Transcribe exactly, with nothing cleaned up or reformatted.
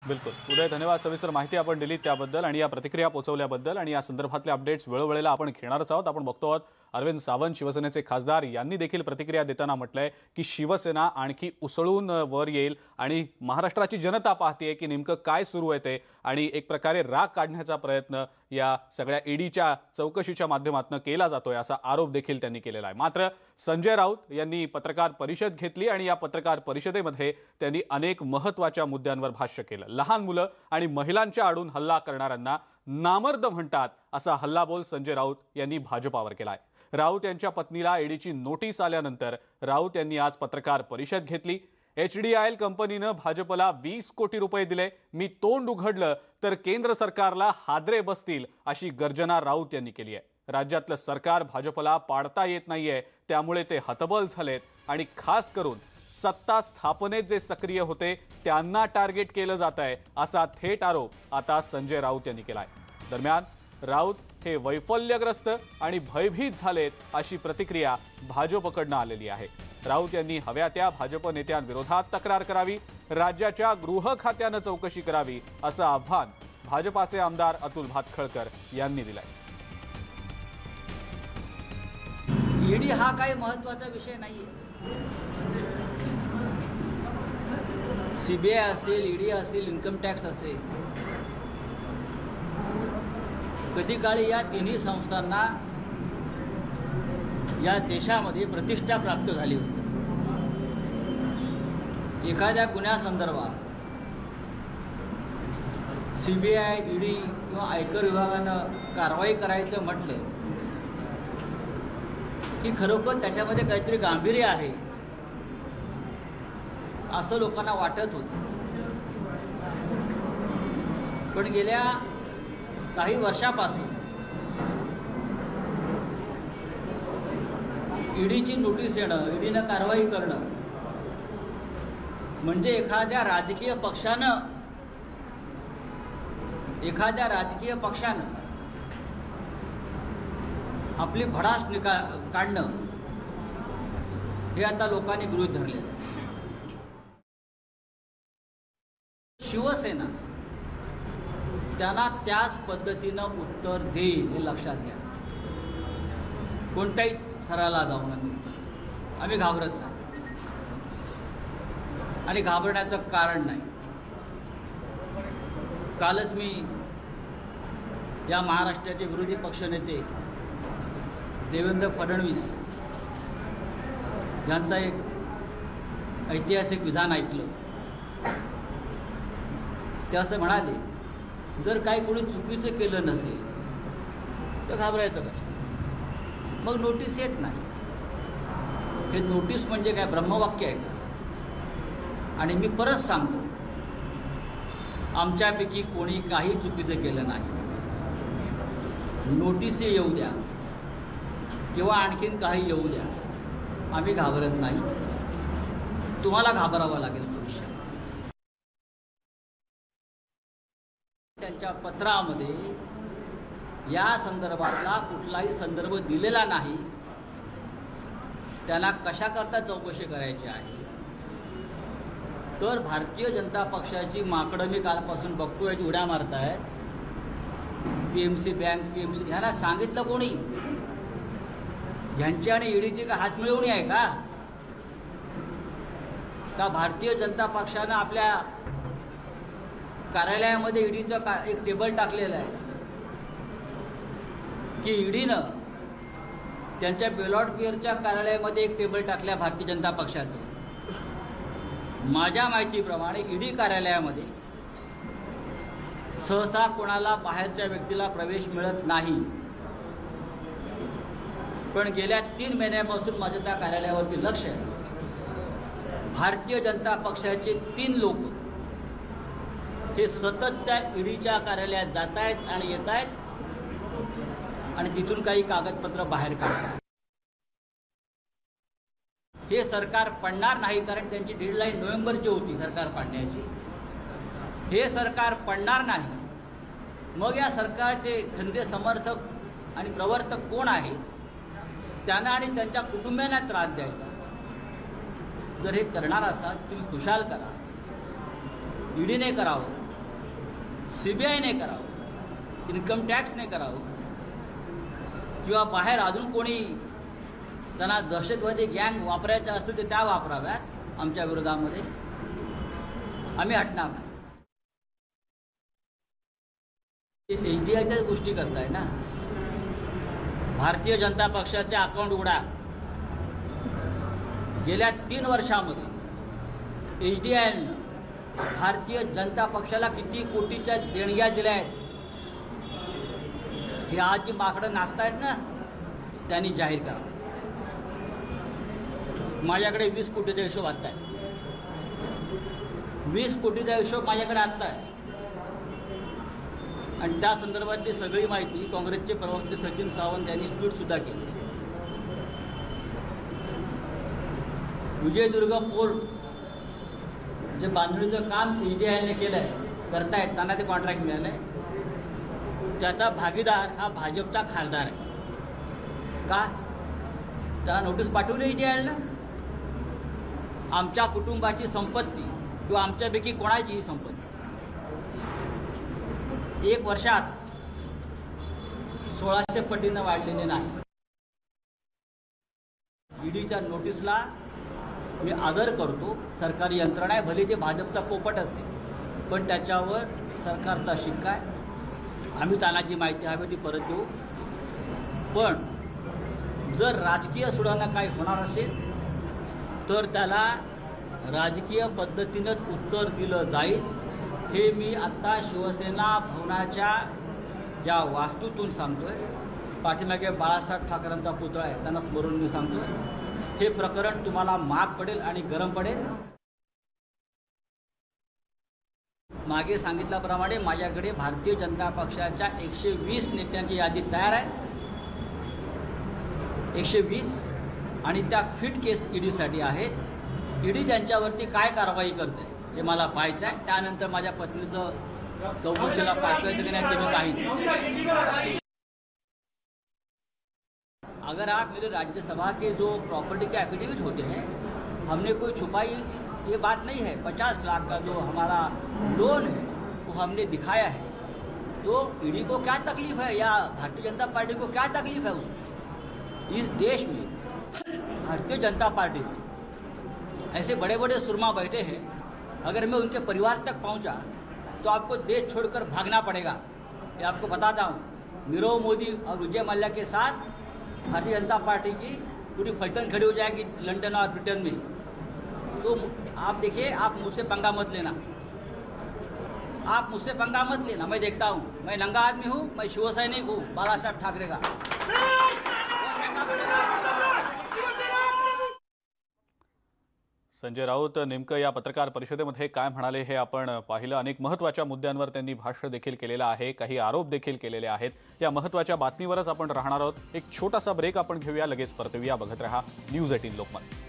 बिलकुल उदय, धन्यवाद सविस्तर माहिती आपण दिली त्याबद्दल आणि या प्रतिक्रिया पोहोचवल्याबद्दल आणि या संदर्भातले अपडेट्स वेळोवेळेला आपण घेणारच आहोत। आपण बघतो आहोत अरविंद सावंत शिवसेनेचे खासदार यांनी देखील प्रतिक्रिया देताना म्हटलंय की शिवसेना आणखी उसळून वर येईल आणि महाराष्ट्राची जनता पाहतेय की नेमकं काय सुरू आहे ते आणि एक प्रकारे राग काढण्याचा प्रयत्न या सगळ्या ईडीच्या चौकशीच्या माध्यमातून केला जातोय असा आरोप देखील त्यांनी केलेला आहे। मात्र संजय राऊत यांनी पत्रकार परिषद घेतली आणि या पत्रकार परिषदेमध्ये त्यांनी अनेक महत्त्वाच्या मुद्द्यांवर भाष्य केलं। लहान मुलं आणि महिलांच्या आडून हल्ला करणाऱ्यांना नामर्द म्हणतात असा हल्लाबोल संजय राऊत यांनी भाजपावर केलाय। राऊत यांच्या पत्नीला ईडीची नोटीस आल्यानंतर राऊत यांनी आज पत्रकार परिषद घेतली। एचडीआयएल कंपनीने भाजपला वीस कोटी रुपये दिले, मी तोंड उघडलं तर केंद्र सरकारला हादरे बसतील अशी गर्जना राऊत यांनी केली आहे। राज्यातलं सरकार भाजपला पाडता येत नाहीये, त्यामुळे ते हतबल झालेत आणि खास करून सत्ता स्थापनेत जे सक्रिय होते त्यांना टार्गेट केलं जात आहे असा थेट आरोप आता संजय राऊत यांनी केलाय। दरम्यान राऊत हे वैफल्यग्रस्त आणि भयभीत झालेत अशी प्रतिक्रिया भाजपकडून आलेली आहे। राऊत यांनी हव्या त्या भाजप नेत्यांविरोधात तक्रार करावी, राज्याच्या गृह खात्याने चौकशी करावी असं आव्हान भाजपाचे आमदार अतुल भातखळकर यांनी दिलंय। ईडी हा काही महत्त्वाचा विषय नाहीये। सीबीआय असेल, ईडी असेल, इन्कम टॅक्स असेल, कधी काळी या तिन्ही संस्थांना या देशामध्ये प्रतिष्ठा प्राप्त झाली होती। एखाद्या गुन्ह्यासंदर्भात सीबीआय, ईडी किंवा आयकर विभागानं कारवाई करायचं म्हटलं की खरोखर त्याच्यामध्ये काहीतरी गांभीर्य आहे असं लोकांना वाटत होतं। पण गेल्या काही वर्षापासून ईडीची नोटीस येणं, ईडीनं कारवाई करणं म्हणजे एखाद्या राजकीय पक्षानं एखाद्या राजकीय पक्षानं आपली भडास निका काढणं हे आता लोकांनी गृहीत धरले। शिवसेना त्यांना त्याच पद्धतीनं उत्तर देईल हे लक्षात घ्या। कोणत्याही थराला जाऊन आम्ही आम्ही घाबरत नाही आणि घाबरण्याचं कारण नाही। कालच मी या महाराष्ट्राचे विरोधी पक्षनेते देवेंद्र फडणवीस यांचा एक ऐतिहासिक विधान ऐकलं। ते असं म्हणाले, जर काही कोणी चुकीचं केलं नसेल तर घाबरायचं कसं, मग नोटीस येत नाही। हे नोटीस म्हणजे काय ब्रह्मवाक्य आहे का? आणि मी परत सांगतो, आमच्यापैकी कोणी काही चुकीचं केलं नाही। नोटीस येऊ द्या किंवा आणखीन काही येऊ द्या, आम्ही घाबरत नाही। तुम्हाला घाबरावं लागेल भविष्यात। त्यांच्या पत्रामध्ये या संदर्भातला कुठलाही संदर्भ दिलेला नाही। त्यांना कशाकरता चौकशी करायची आहे तर भारतीय जनता पक्षाची माकडं मी कालपासून बघतोय जी उड्या मारतायत, पीएमसी बँक, पीएमसी, ह्यांना सांगितलं कोणी? ह्यांची आणि ईडीची का हात मिळवणी आहे का? का भारतीय जनता पक्षानं आपल्या कार्यालयामध्ये ईडीचं का एक टेबल टाकलेलं आहे की ईडीनं त्यांच्या बेलॉट पिअरच्या कार्यालयामध्ये एक टेबल टाकल्या भारतीय जनता पक्षाचं? माझ्या माहितीप्रमाणे ईडी कार्यालयामध्ये सहसा कोणाला बाहेरच्या व्यक्तीला प्रवेश मिळत नाही। पण गेल्या तीन महिन्यापासून माझं त्या कार्यालयावरती लक्ष आहे। भारतीय जनता पक्षाचे तीन लोक हे सतत त्या ईडीच्या कार्यालयात जात आहेत आणि येत आहेत आणि तिथून काही कागदपत्र बाहेर काढतात। हे सरकार पडणार नाही, कारण त्यांची डेडलाईन नोव्हेंबरची होती सरकार पाडण्याची। हे सरकार पडणार नाही। मग या सरकारचे खंदे समर्थक आणि प्रवर्तक कोण आहेत? त्यांना आणि त्यांच्या कुटुंबियांना त्रास द्यायचा। जर हे करणार असाल तुम्ही खुशाल करा, ईडीने करावं, सीबीआयने करावं, इन्कम टॅक्सने करावं, किंवा बाहेर अजून कोणी त्यांना दहशतवादी गँग वापरायच्या असतील तर त्या वापराव्यात आमच्या विरोधामध्ये. आम्ही हटणार नाही. एच डी आयच्याच गोष्टी करताय ना. भारतीय जनता पक्षाचे अकाउंट उघडा. गेल्या तीन वर्षामध्ये एच डी आयनं भारतीय जनता पक्षाला किती कोटीच्या देणग्या दिल्या आहेत हे आज जी माकडं नाचतायत ना त्यांनी जाहीर करा. माझ्याकडे वीस कोटीचा हिशोब आत्ता आहे. वीस कोटीचा हिशोब माझ्याकडे आत्ता आहे आणि त्या संदर्भातली सगळी माहिती काँग्रेसचे प्रवक्ते सचिन सावंत यांनी ट्विटसुद्धा केली. विजयदुर्ग पोर्ट जे बांधणीचं काम एच डी आयने केलं आहे, करतायत, त्यांना ते कॉन्ट्रॅक्ट मिळालं आहे. त्याचा भागीदार हा भाजपचा खासदार आहे. का? त्याला नोटीस पाठवली एच डी आयला. आमच्या कुटुंबाची संपत्ती किंवा आमच्यापैकी कोणाचीही संपत्ती एक वर्षात सोळाशे पटीनं वाढलेली नाही. ईडीच्या नोटीसला मी आदर करतो. सरकारी यंत्रणा आहे, भले ते भाजपचा पोपट असेल, पण त्याच्यावर सरकारचा शिक्का आहे. आम्ही त्यांना जी माहिती हवी ती परत देऊ. पण जर राजकीय सुधारणा काही होणार असेल तर त्याला राजकीय पद्धतीनंच उत्तर दिलं जाईल. हे मी आत्ता शिवसेना भवनाच्या ज्या वास्तूतून सांगतोय. पाठीमागे बाळासाहेब ठाकरेंचा पुतळा आहे, त्यांना स्मरून मी सांगतोय. हे प्रकरण तुम्हाला महाग पडेल आणि गरम पडेल. मागे सांगितल्याप्रमाणे माझ्याकडे भारतीय जनता पक्षाच्या एकशे वीस नेत्यांची यादी तयार आहे. एकशे वीस आणि त्या फिट केस ईडीसाठी आहेत. ईडी त्यांच्यावरती काय कारवाई करते हे मला पाहायचं आहे. त्यानंतर माझ्या पत्नीचं चौकशीला पाठवायचं की नाही ते मी पाहिजे. अगर आप मेरे राज्यसभा के जो प्रॉपर्टी के एफिडेविट होते हैं, हमने कोई छुपाई ये बात नहीं है. पचास लाख का जो हमारा लोन है वो हमने दिखाया है. तो ईडी को क्या तकलीफ है या भारतीय जनता पार्टी को क्या तकलीफ है उसमें? इस देश में भारतीय जनता पार्टी में ऐसे बड़े बड़े सुरमा बैठे हैं. अगर मैं उनके परिवार तक पहुंचा तो आपको देश छोड़कर भागना पड़ेगा. ये आपको बताता हूँ. नीरव मोदी और विजय मल्ल्या के साथ भारतीय जनता पार्टी की पूरी फलटन खड़ी हो जाएगी लंदन और ब्रिटेन में. तो आप देखिए, आप मुझसे पंगा मत लेना. आप मुझसे पंगा मत लेना. मैं देखता हूँ. मैं नंगा आदमी हूँ. मैं शिवसैनिक हूँ बाला साहेब ठाकरे का. संजय राऊत नेमकं या पत्रकार परिषदेमध्ये काय म्हणाले हे आपण पाहिलं. अनेक महत्त्वाच्या मुद्द्यांवर त्यांनी भाष्य देखील केलेलं आहे, काही आरोप देखील केलेले आहेत. या महत्त्वाच्या बातमीवरच आपण राहणार आहोत. एक छोटासा ब्रेक आपण घेऊया, लगेच परतूया. बघत रहा न्यूज अठरा लोकमत.